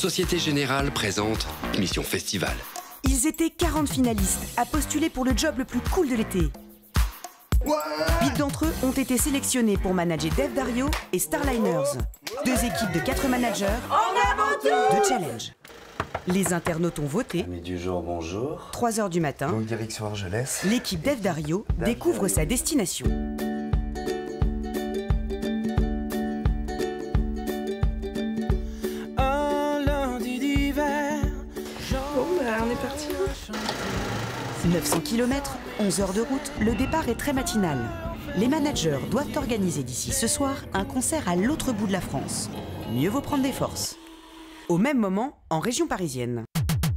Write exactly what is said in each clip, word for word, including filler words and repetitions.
Société Générale présente Mission Festival. Ils étaient quarante finalistes à postuler pour le job le plus cool de l'été. Huit d'entre eux ont été sélectionnés pour manager Dave Dario et Starliners, deux équipes de quatre managers de challenge. Les internautes ont voté. Amis du jour, bonjour. trois heures du matin. Donc direction Argelès. L'équipe Dave Dario découvre sa destination. Bon, bah, on est parti. neuf cents kilomètres, onze heures de route, le départ est très matinal. Les managers doivent organiser d'ici ce soir un concert à l'autre bout de la France. Mieux vaut prendre des forces. Au même moment, en région parisienne.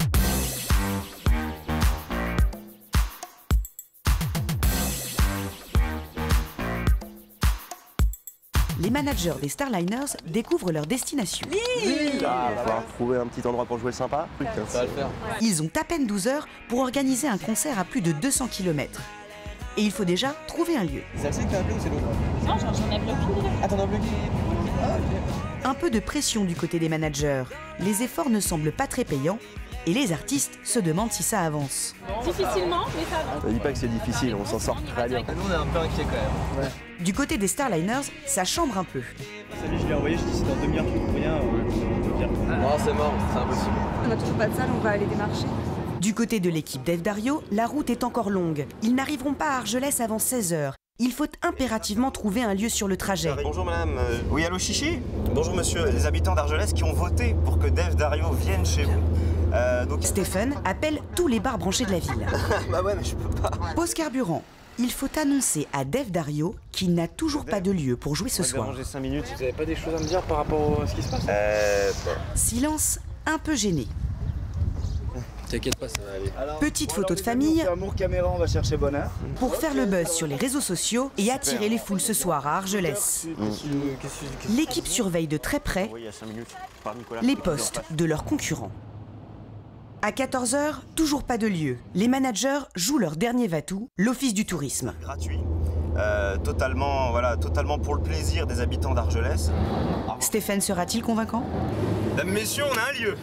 Les managers des Starliners découvrent leur destination. Il va falloir trouver un petit endroit pour jouer sympa. Ça va le faire. Ils ont à peine douze heures pour organiser un concert à plus de deux cents kilomètres. Et il faut déjà trouver un lieu. C'est celle-ci que t'as appelé ou c'est l'autre? Non, j'en ai bloqué. Ah, t'en as bloqué? Un peu de pression du côté des managers. Les efforts ne semblent pas très payants et les artistes se demandent si ça avance. Difficilement, mais ça avance. Ne dis pas que c'est difficile, on s'en sort très bien. Nous, on est un peu inquiets quand même. Ouais. Du côté des Starliners, ça chambre un peu. Salut, je l'ai envoyé, je dis si dans demi-heure tu trouves rien, on peut dire. Non, c'est mort, c'est impossible. On a toujours pas de salle, on va aller démarcher. Du côté de l'équipe Dave Dario, la route est encore longue. Ils n'arriveront pas à Argelès avant seize heures. Il faut impérativement trouver un lieu sur le trajet. Bonjour madame. Euh, oui, allô Chichi? Bonjour monsieur. Les habitants d'Argelès qui ont voté pour que Dave Dario vienne chez vous. Euh, donc... Stephen appelle tous les bars branchés de la ville. Bah ouais, mais je peux pas. Pause carburant. Il faut annoncer à Dave Dario qu'il n'a toujours pas de lieu pour jouer ce soir. J'ai cinq minutes. Vous avez pas des choses à me dire par rapport à ce qui se passe? Euh... Silence un peu gêné. T'inquiète pas, ça va aller. Alors, Petite bon, photo alors, de famille amour caméra, on va chercher bonheur. pour faire le buzz sur les réseaux sociaux et attirer les foules ce soir à Argelès. L'équipe surveille de très près les postes de leurs concurrents. À quatorze heures, toujours pas de lieu. Les managers jouent leur dernier va-tout, l'Office du tourisme. Gratuit. Euh, totalement, voilà, totalement pour le plaisir des habitants d'Argelès. Stéphane sera-t-il convaincant? Mesdames, messieurs, on a un lieu.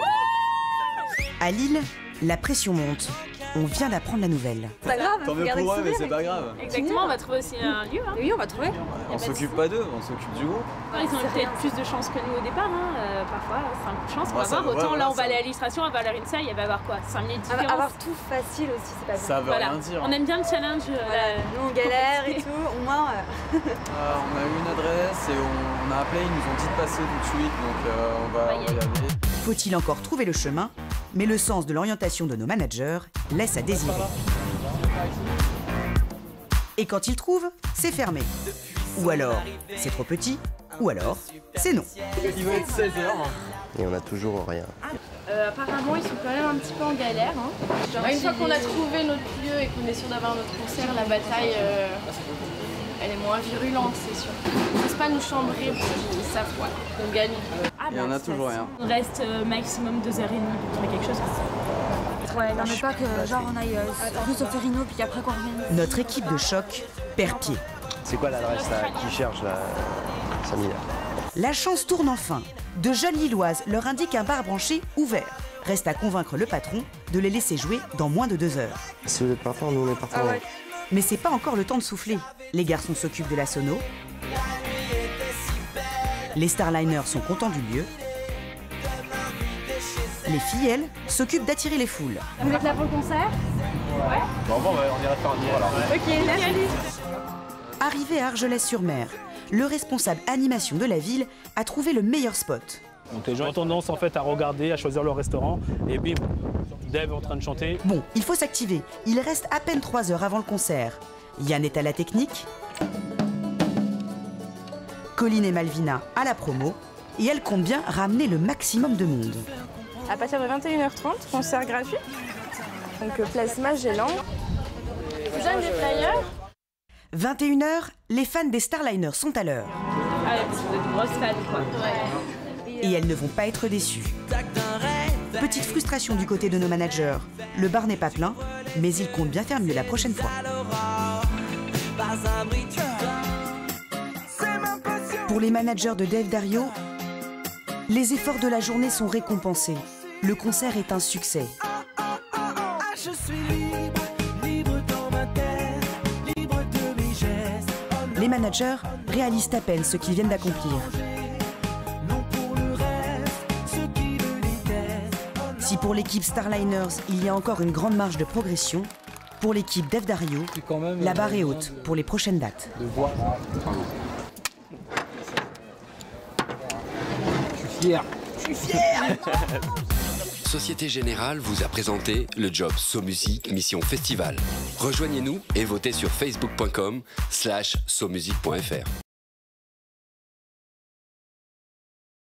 À Lille, la pression monte. On vient d'apprendre la nouvelle. C'est pas grave, Tant mieux regardez pour le eux, mais sourire. c'est pas grave. Exactement, on va trouver aussi un lieu. Hein. Oui, on va trouver. On s'occupe pas d'eux, on s'occupe du groupe. Ils ont peut-être plus de chance que nous au départ. Hein. Euh, parfois, c'est un coup de chance. On Ouais, va ça voir. va, Autant ouais, là, on ouais, va ça aller à va. l'illustration, on va à l'Arinsay, il va y avoir quoi? cinq minutes de différence. Avoir tout facile aussi, c'est pas Ça bon. veut Voilà. rien dire. On aime bien le challenge. euh, Voilà, la- nous on galère et tout, au moins. euh, Euh, on a eu une adresse et on, on a appelé, ils nous ont dit de passer tout de suite, donc euh, on, va, va y on va y aller. Faut-il encore trouver le chemin? Mais le sens de l'orientation de nos managers laisse à désirer. Et quand ils trouvent, c'est fermé. Ou alors, c'est trop petit, ou alors, c'est non. Il va être seize heures. Et on a toujours rien. Euh, apparemment, ils sont quand même un petit peu en galère. Hein. Genre, une fois qu'on a trouvé notre lieu et qu'on est sûr d'avoir notre concert, la bataille, euh, elle est moins virulente, c'est sûr. Ils ne peuvent pas nous chambrer parce qu'ils savent quoi. On gagne. Ah, Il y en bah, a ça, toujours ça. rien. Il reste euh, maximum deux heures trente pour trouver quelque chose. Ouais, non, mais pas que genre on aille euh, rue Solferino puis qu'après qu'on revienne. Notre équipe de choc perd pied. C'est quoi l'adresse là qui cherche là, Samir? La chance tourne enfin. De jeunes Lilloises leur indiquent un bar branché ouvert. Reste à convaincre le patron de les laisser jouer dans moins de deux heures. Si vous êtes partant, nous on est partant. Ah ouais. Mais c'est pas encore le temps de souffler. Les garçons s'occupent de la sono. Les Starliners sont contents du lieu. Les filles, elles, s'occupent d'attirer les foules. Vous êtes là pour le concert? Bon, bon, on ira faire un tour alors. Ok, merci. Arrivé à Argelès-sur-Mer, le responsable animation de la ville a trouvé le meilleur spot. Donc les gens ont tendance en fait à regarder, à choisir leur restaurant, et bim, Dave est en train de chanter. Bon, il faut s'activer. Il reste à peine trois heures avant le concert. Yann est à la technique. Colline et Malvina à la promo. Et elle compte bien ramener le maximum de monde. À partir de vingt et une heures trente, concert gratuit. Donc euh, place Magellan. Vous avez des flyers? vingt et une heures, les fans des Starliners sont à l'heure. Ah ouais, parce que vous êtes une grosse fan, quoi. Ouais. Et elles ne vont pas être déçues. Petite frustration du côté de nos managers. Le bar n'est pas plein, mais ils comptent bien faire mieux la prochaine fois. Pour les managers de Dave Dario, Les efforts de la journée sont récompensés. Le concert est un succès. Je suis libre, libre dans ma tête, libre de mes gestes. Les managers réalisent à peine ce qu'ils viennent d'accomplir. Si pour l'équipe Starliners, il y a encore une grande marge de progression, pour l'équipe Dave Dario, la barre est haute pour les prochaines dates. Je suis fier. Je suis fier. Société Générale vous a présenté le job SoMusic Mission Festival. Rejoignez-nous et votez sur facebook point com slash somusic point fr.